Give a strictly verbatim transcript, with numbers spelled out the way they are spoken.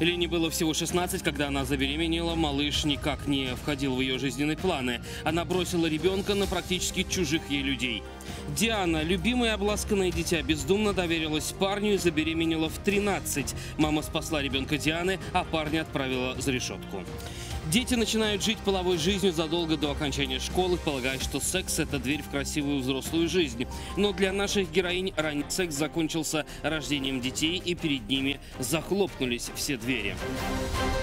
Лене было всего шестнадцать, когда она забеременела. Малыш никак не входил в ее жизненные планы. Она бросила ребенка на практически чужих ей людей. Диана, любимое обласканное дитя, бездумно доверилась парню и забеременела в тринадцать. Мама спасла ребенка Дианы, а парня отправила за решетку. Дети начинают жить половой жизнью задолго до окончания школы, полагая, что секс – это дверь в красивую взрослую жизнь. Но для наших героинь ранний секс закончился рождением детей, и перед ними захлопнулись все двери.